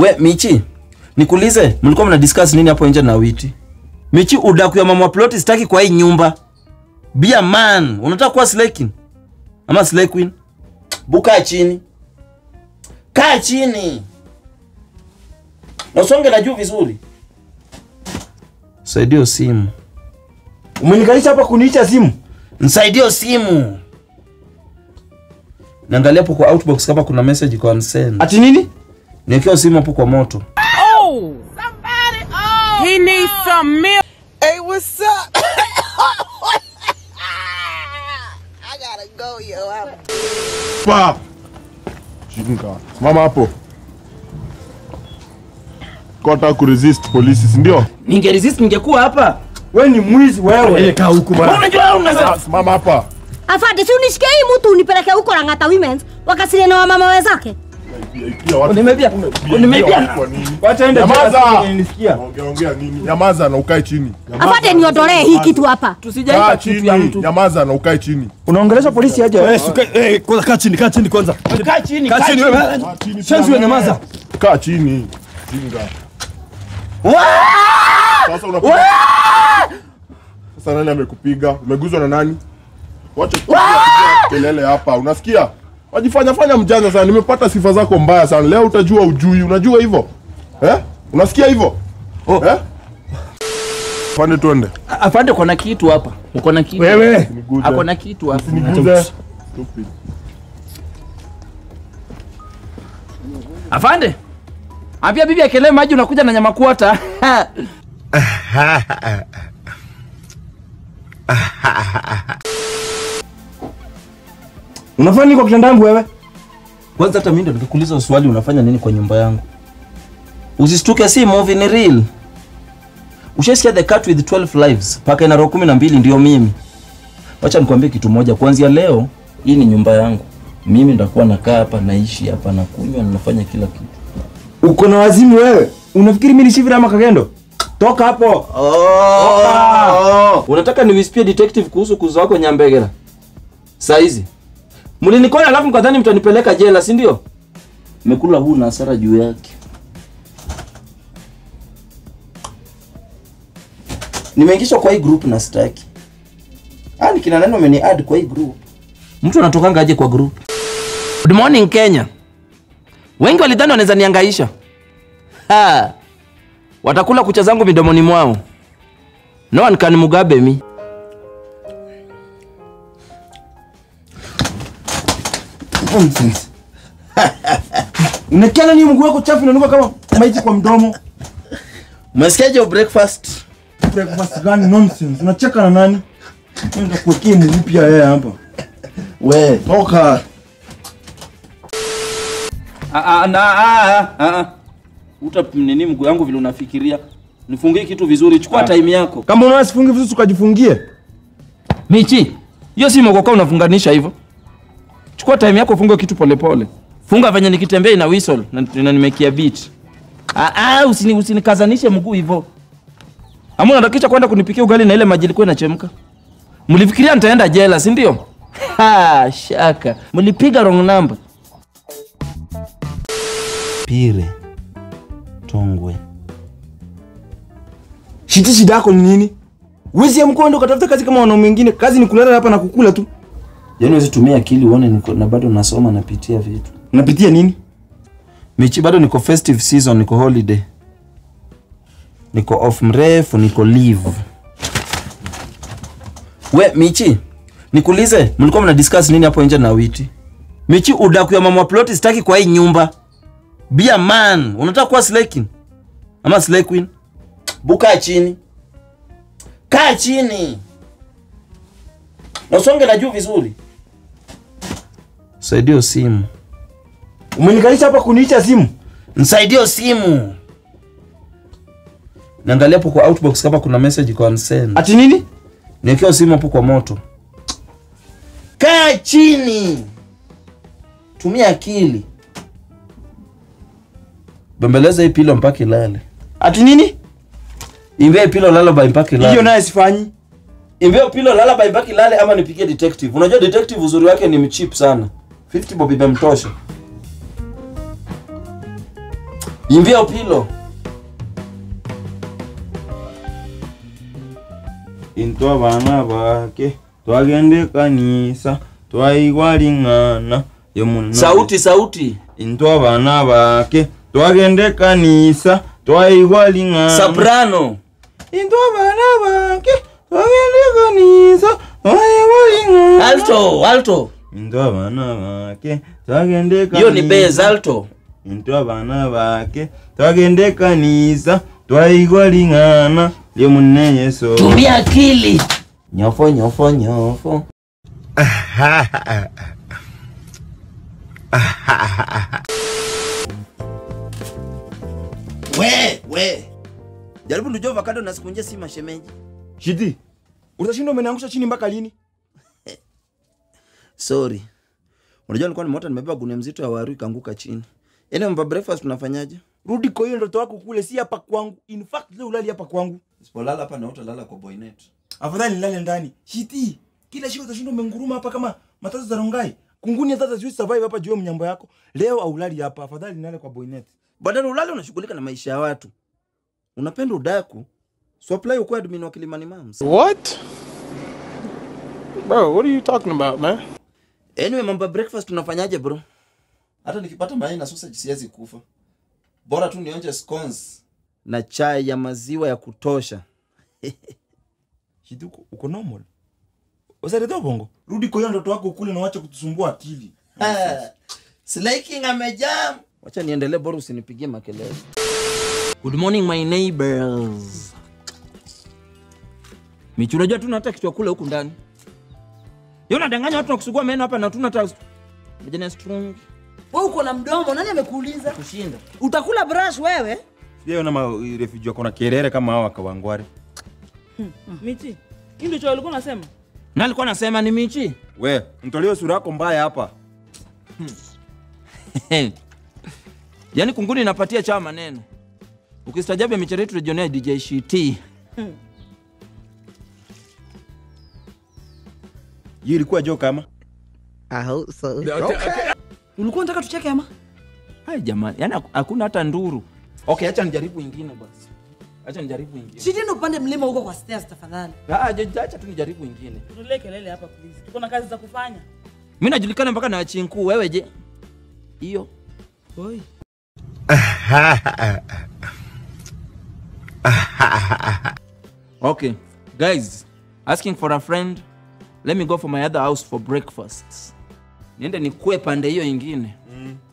We Michi, nikuulize, mlikuwa mna discuss nini hapo nje na Witi? Michi, udaku ya mama plot sitaki kwa hii nyumba. Be a man. Unataka kuwa slay king? Ama slay queen? Buka chini. Kaa chini. Na usonge na juu vizuri. Saidio simu. Umenikalisha hapa kuniicha simu? Nsaidio simu. Naangalia hapo kwa outbox kama kuna message kwa unsend. Ati nini? Niwekea simu hapo kwa moto. Oh! Somebody! Oh! He needs some milk. Hey, what's up? I gotta go, yo. Pa! Shinga. Mama hapo. Kota kuresist polisi, si ndio? Ningeresist ningekuwa hapa. Wewe ni mwizi wewe. Kaa huku bana. Unajua unaweza. Mama hapa. Afande, si unishikie hii mtu unipeleke huko Lang'ata Women's wakasile na wamama wenzake. Nimebia. Wacha ende Nyamaza. nisikia. Ongea nini? Nyamaza na ukae chini. Afande, niondolee hii kitu hapa. Tusijaipa kitu ya mtu. Nyamaza na ukae chini. Unaongelesha polisi aje? Kwanza kaa chini kwanza. Kaa chini. Kaa chini wewe. Shenzi wewe nyamaza. Kaa chini. Jinga. Sasa unapiga. Sasa nani amekupiga? Umeguzwa na nani? Wacha kupiga kelele hapa. Unasikia? Wajifanya mjanja sana. Nimepata sifa zako mbaya sana. Leo utajua ujui. Unajua hivyo? Unasikia hivyo? Pande tuende. Afande kuna kitu hapa. Uko na kitu. Wewe. Ako na kitu hapa. Niguze. Stupid. Afande. Ambia bibi akelee maji unakuja na nyama kuota. Unafanya nini kwa kitandangu wewe? Kwanza hata mimi ndo nikikuuliza swali unafanya nini kwa nyumba yangu? Usistuke, si movie ni real. Ushasikia The Cat with 12 Lives? Paka ina roho 12 ndio mimi. Wacha nikwambie kitu moja, kuanzia leo hii ni nyumba yangu. Mimi ndakuwa nakaa hapa, naishi hapa, na kunywa na nafanya kila kitu. Uko na wazimu wewe? Unafikiri mimi ni shivira ama kagendo? Toka hapo. Unataka niwispie detective kuhusu kuzo wako Nyambegera? Saizi. Mlinikona alafu mkadhani mtanipeleka jela, si ndio? Mmekula huu na hasara juu yake. Nimeingishwa kwa hii group na staki. Ni kina nani wameni add kwa hii group? Mtu anatokanga aje kwa group? Good morning Kenya. Wengi walidhani wanaweza niangaisha. Watakula kucha zangu midomoni mwao. No one can Mugabe me. Nonsense. Unakiana ni mguu wako chafu unanuka kama maiti kwa mdomo. Umesikiaje breakfast? Breakfast gani nonsense? Unacheka na nani? Nenda kuwekea mpya yeye hapa. We, Toka. Uta nini mguu yangu vile unafikiria? Nifungie kitu vizuri, chukua time yako. Kama unaona sifungi vizuri ukajifungie. Michi, hiyo si mogoka unafunganisha hivyo. Chukua time yako, funga kitu polepole. Funga venye nikitembea ina whistle na nimekia beat. Usinikazanishe mguu hivyo. Ama unataka kwenda kunipikia ugali na ile maji ilikuwa inachemka. Mlifikiria nitaenda jela, si ndio? Shaka. Mlipiga wrong number. Pire. Tongwe. Shida yako ni nini? Wezi ya mkondo katafuta kazi kama wanaume wengine. Kazi ni kulala hapa na kukula tu. Yaani wewe tumia akili uone niko na bado nasoma napitia vitu. Unapitia nini? Michi, bado niko festive season, niko holiday. Niko off mrefu, niko leave. We Michi, nikuulize, mlikuwa mna discuss nini hapo nje na Witi? Michi, udaku ya mama plot sitaki kwa hii nyumba. Be a man. Unataka kuwa slay king? Ama slay queen? Buka chini. Kaa chini. Na usonge na juu vizuri. Saidio simu. Umenikalisha hapa kuniicha simu? Nsaidio simu. Naangalia hapo kwa outbox kama kuna message kwa unsend. Ati nini? Niwekea simu hapo kwa moto. Kaa chini. Tumia akili. Bembeleza hii pilo mpaka ilale. Ati nini? Imbie pilo lala by mpaka ilale. Hiyo naye sifanyi. Imbie pilo lala by mpaka ilale ama nipigie detective. Unajua detective uzuri wake ni mcheap sana. 50 bob imemtosha. Imbia Opilo. Into abana bake twagende kanisa twaigwalingana yomunna. Sauti. Into abana bake twagende kanisa twaigwalingana. Soprano. Into abana bake twagende kanisa twaigwalingana. Alto. Into abana bake twagende kanisa. Hiyo ni bass alto. Into abana bake twagende kanisa twaigwalingana yomunna Yesu. Tumia akili. Nyofo. We. Jaribu ndio avocado na sikunje si mashemeji. Shidi. Utashinda umeniangusha chini mpaka lini? Sorry. Unajua nilikuwa nimeota nimebeba gunia mzito ya waru ikaanguka chini. Yaani mpa breakfast tunafanyaje? Rudi kwa hiyo ndoto yako kule, si hapa kwangu. In fact leo ulali hapa kwangu. Sipolala hapa na utalala kwa boynet. Afadhali nilale ndani. Shidi. Kila siku utashinda umenguruma hapa kama matatu za rongai. Kunguni sasa siwezi survive hapa juu ya mnyambo yako. Leo aulali hapa. Afadhali nilale kwa boynet. Badala ulale unashughulika na maisha ya watu. Unapenda udaku. So apply uko admin wa Kilimani Moms. What? Bro, what are you talking about, man? Anyway, mambo breakfast tunafanyaje bro? Hata nikipata mayai na sausage siwezi kufa. Bora tu nionje scones na chai ya maziwa ya kutosha. Shidi uko normal. Usarede bongo. Rudi kwa hiyo ndoto yako kule na wacha kutusumbua akili. Slaking amejam. Wacha niendelee bora usinipigie makelele. Good morning my neighbors. Michu unajua tuna hata kitu kule huku ndani. Yeye unadanganya watu na kusugua meno hapa na tuna hata mjana strong. Wewe uko na mdomo, nani amekuuliza? Kushinda. Utakula brush wewe? Sio na refugee wako na kelele kama hao akawangware. Michi, hii ndio ulikuwa unasema? Na alikuwa anasema ni Michi. We, mtoleo sura yako mbaya hapa. Yaani kunguni inapatia chama maneno. Ukistajabu michezo yetu regional DJ Shiti. Hii ilikuwa joke kama? I hope so. Ulikuwa unataka tucheke ama? Hai jamani, yaani hakuna hata nduru. Okay, acha nijaribu nyingine basi. Acha nijaribu nyingine. Shidi ndo upande mlima huko kwa stairs tafadhali. Acha tu nijaribu nyingine. Tutolee kelele hapa please. Tuko na kazi za kufanya. Mimi najulikana mpaka na chinku, wewe je? Hiyo. Oi. Okay, guys, asking for a friend. Let me go for my other house for breakfast. Niende nikue pande hiyo nyingine.